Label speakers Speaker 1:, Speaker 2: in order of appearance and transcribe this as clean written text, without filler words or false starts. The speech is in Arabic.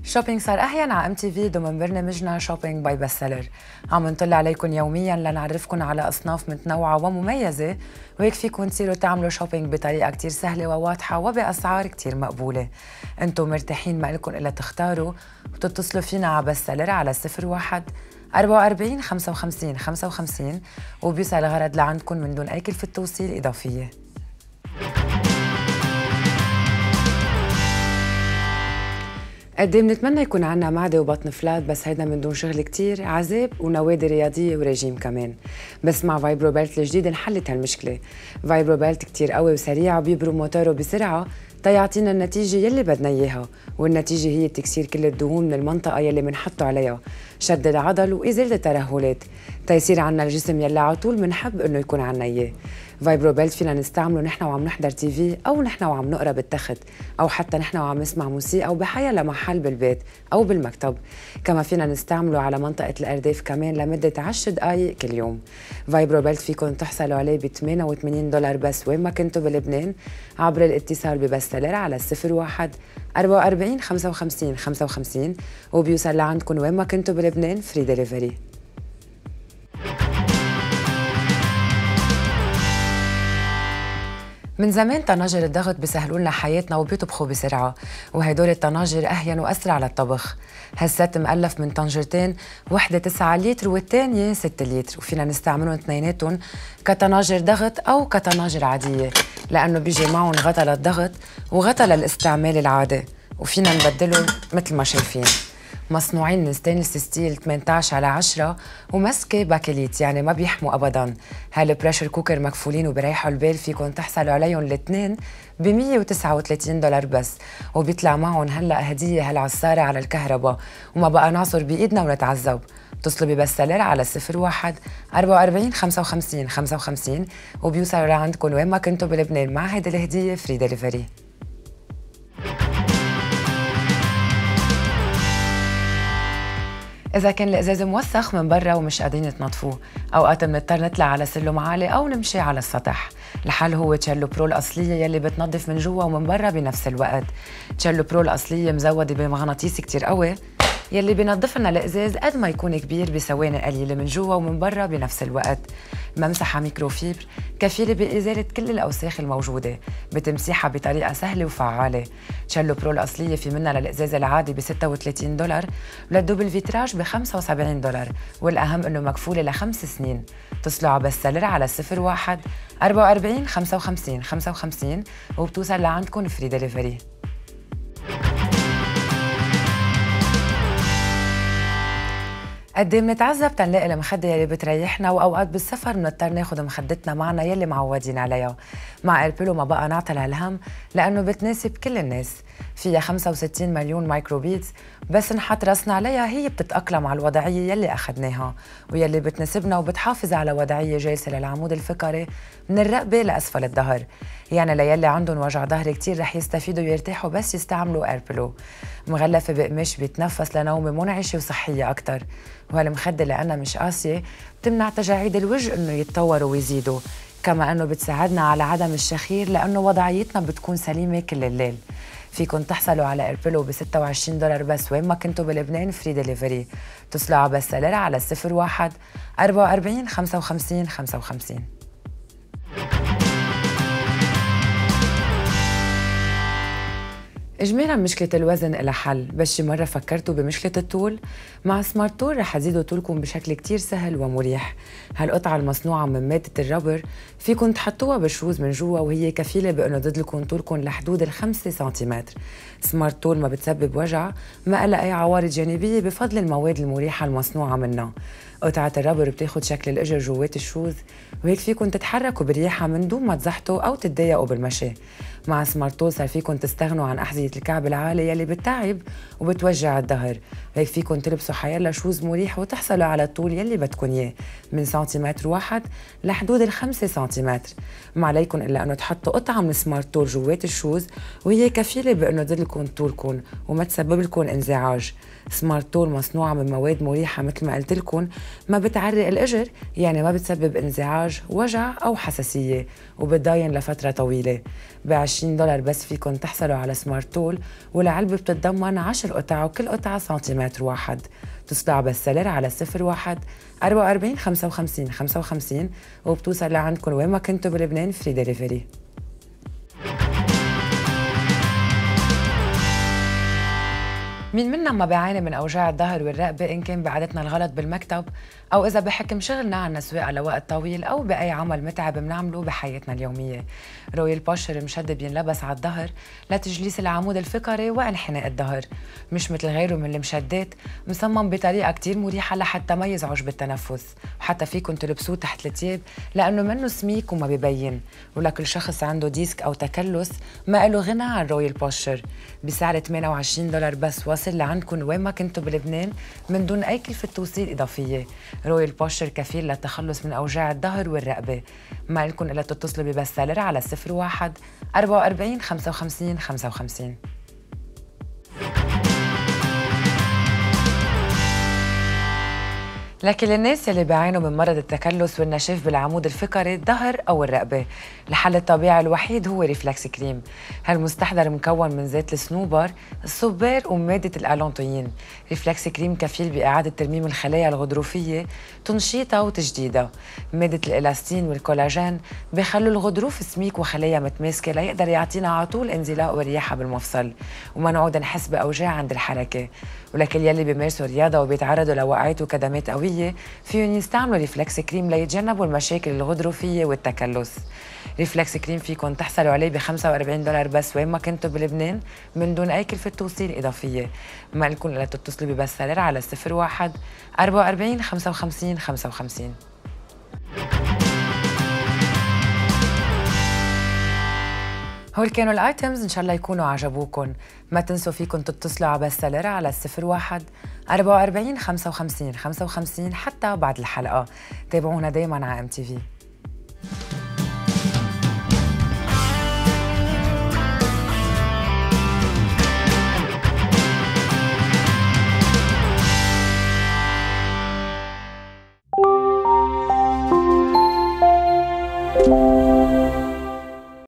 Speaker 1: شوبينج صار أحيانا على MTV ضمن برنامجنا شوبينج باي بستسيلر. عم نطلع عليكم يوميا لنعرفكم على أصناف متنوعة ومميزة، وهيك فيكم تصيروا تعملوا شوبينج بطريقة كتير سهلة وواضحة وبأسعار كتير مقبولة. انتم مرتاحين، ما لكم إلا تختاروا وتتصلوا فينا على بستسيلر على 01 44 55 55 وبيوصل الغرض لعندكم من دون أي كلفة توصيل إضافية. قد ايه بنتمنى يكون عنا معدة وبطن فلات، بس هيدا من دون شغل كتير عذاب ونوادي رياضية وريجيم كمان. بس مع فايبرو بيلت الجديد انحلت هالمشكلة. فايبرو بيلت كتير قوي وسريع وبيبرم موتوره بسرعة تيعطينا النتيجة يلي بدنا إياها، والنتيجة هي تكسير كل الدهون من المنطقة يلي منحطه عليها، شد العضل وإزالة الترهلات، تيصير عنا الجسم يلي على طول منحب إنه يكون عنا إياه. فايبرو بيلت فينا نستعمله نحن وعم نحضر تي في، أو نحن وعم نقرا بالتخت، أو حتى نحن وعم نسمع موسيقى، أو بحيلا محل بالبيت أو بالمكتب. كما فينا نستعمله على منطقة الأرداف كمان لمدة 10 دقايق كل يوم. فايبرو بيلت فيكم تحصلوا عليه ب $88 بس وين ما كنتوا بلبنان، عبر الاتصال ببستسيلر على 01 44 55 55 وبيوصل لعندكم وين ما كنتوا بلبنان فري ديليفري. من زمان طناجر الضغط بيسهلوا لنا حياتنا وبيطبخوا بسرعة، وهدول الطناجر أهين وأسرع للطبخ. هالست مؤلف من طنجرتين، وحدة 9 لتر والتانية 6 لتر، وفينا نستعملهم اثنيناتهم كطناجر ضغط أو كطناجر عادية، لأنه بيجي معهم غطا للضغط وغطا للاستعمال العادي، وفينا نبدلهم مثل ما شايفين. مصنوعين من ستينلس ستيل 18/10 ومسكة باكليت، يعني ما بيحموا أبداً. هالبريشر كوكر مكفولين وبريحوا البال، فيكن تحصلوا عليهم الاثنين ب $139 بس، وبيطلع معهم هلأ هدية هالعصارة على الكهرباء، وما بقى نعصر بإيدنا ونتعذب. اتصلوا ببستسيلر على 01 44 55 55 وبيوصلوا لعندكم وين ما كنتوا بلبنان مع هيدي الهدية فري ديليفري. إذا كان الإزاز موسخ من برا ومش قادرين تنظفوه، أوقات بنضطر نطلع على سلم عالي أو نمشي على السطح. الحل هو تشيلو برو الأصلية يلي بتنظف من جوا ومن برا بنفس الوقت. تشيلو برو الأصلية مزودة بمغناطيس كتير قوي يلي بينظف لنا الإزاز قد ما يكون كبير بثواني قليلة من جوا ومن برا بنفس الوقت. ممسحة ميكروفيبر كفيلة بإزالة كل الأوساخ الموجودة، بتمسيحها بطريقة سهلة وفعالة. تشيلو برو الأصلية في منها للإزاز العادي ب $36 وللدوبل فيتراج ب $75، والأهم إنه مكفولة ل5 سنين. اتصلوا على بستسيلر على 01 44 55 55 وبتوصل لعندكم فري ديليفري. قد ايه بنتعذب تنلاقي المخدة يلي بتريحنا، واوقات بالسفر بنضطر ناخذ مخدتنا معنا يلي معودين عليها. مع ايربيلو ما بقى نعطل هالهم لانه بتناسب كل الناس، فيها 65 مليون مايكروبيتس، بس نحط راسنا عليها هي بتتأقلم على الوضعية يلي اخذناها ويلي بتناسبنا، وبتحافظ على وضعية جالسة للعمود الفقري من الرقبة لأسفل الظهر. يعني ليلي عندهم وجع ظهر كتير رح يستفيدوا ويرتاحوا بس يستعملوا ايربيلو. مغلفة بقماش بيتنفس لنومة منعشة وصحية أكتر، وهالمخدة لأنها مش قاسية بتمنع تجاعيد الوجه إنه يتطوروا ويزيدوا، كما إنه بتساعدنا على عدم الشخير لأنه وضعيتنا بتكون سليمة كل الليل. فيكن تحصلوا على ايربيلو ب $26 بس وين ما كنتوا بلبنان فري ديليفري. اتصلوا على بستسيلر على 01 44 55 55. إجمالاً مشكلة الوزن إلها حل، بس شي مرة فكرتوا بمشكلة الطول؟ مع سمارت تول رح تزيدوا طولكم بشكل كتير سهل ومريح. هالقطعة المصنوعة من مادة الربر فيكن تحطوها بالشوز من جوا، وهي كفيلة بأنه تضلكم طولكم لحدود 5 سنتيمتر. سمارت تول ما بتسبب وجع، ما إلها أي عوارض جانبية بفضل المواد المريحة المصنوعة منها. قطعة الربر بتاخد شكل الإجر جوات الشوز، وهيك فيكن تتحركوا برياحة من دون ما تزحطوا أو تتضايقوا بالمشي. مع سمارت تول صار فيكن تستغنوا عن أحذية الكعب العالي يلي بتتعب وبتوجع الظهر، هيك فيكن تلبسوا حيلا شوز مريح وتحصلوا على الطول يلي بدكن إياه من سنتيمتر واحد لحدود 5 سنتيمتر. ما عليكن إلا أنه تحطوا قطعة من سمارت تول جوات الشوز، وهي كفيلة بأنه تضلكن طولكن وما تسبب لكم انزعاج. سمارت تول مصنوعة من مواد مريحة مثل ما قلت لكم، ما بتعرق الإجر، يعني ما بتسبب انزعاج، وجع أو حساسية، وبتضاين لفترة طويلة. ب$20 بس فيكن تحصلوا على سمارت تول، والعلبة بتتضمن 10 قطع وكل قطعة سنتيمتر واحد. تصدع على السلر على 01 44 55 55 وبتوصل لعندكم وين ما كنتوا بلبنان فري ديليفري. مين منا ما بيعاني من أوجاع الظهر والرقبة، إن كان بعادتنا الغلط بالمكتب أو إذا بحكم شغلنا عنا سواقة لوقت طويل أو بأي عمل متعب بنعمله بحياتنا اليومية. رويال بوشر مشد بينلبس على الظهر لتجليس العمود الفقري وانحناء الظهر، مش مثل غيره من المشدات، مصمم بطريقة كتير مريحة لحتى ما يزعج بالتنفس، وحتى فيكم تلبسوه تحت التياب لأنه منه سميك وما ببين. ولكل شخص عنده ديسك أو تكلس ما له غنى عن رويال بوشر، بسعر $28 بس واصل لعندكم وين ما كنتوا بلبنان من دون أي كلفة توصيل إضافية. رويال بوشر كفيل للتخلص من أوجاع الظهر والرقبة. ما لكم إلا تتصلوا ببستسيلر على 01 44 55 55. لكن للناس اللي بيعانوا من مرض التكلس والنشاف بالعمود الفقري الظهر أو الرقبة، الحل الطبيعي الوحيد هو ريفلكس كريم. هالمستحضر مكون من زيت الصنوبر، الصبار ومادة الألانتوين. ريفلكس كريم كفيل بإعادة ترميم الخلايا الغضروفية، تنشيطها وتجديدها. مادة الإلاستين والكولاجين بيخلوا الغضروف سميك وخلايا متماسكة ليقدر يعطينا على طول انزلاق ورياحة بالمفصل، وما نعود نحس بأوجاع عند الحركة. ولكل يلي بيمارسوا رياضة وبيتعرضوا لوقعات وكدمات قوية فيهم يستعملوا ريفلكس كريم ليتجنبوا المشاكل الغضروفية والتكلس. ريفلكس كريم فيكم تحصلوا عليه $45 بس وين ما كنتوا بلبنان من دون أي كلفة توصيل إضافية. ما لكم إلا تتصلوا ببستسيلر على 01 44 55 55. هول كانوا الايتمز، ان شاء الله يكونوا عجبوكم. ما تنسوا فيكم تتصلوا على بستسيلر على 01 44 55 55 حتى بعد الحلقة. تابعونا دايما على MTV.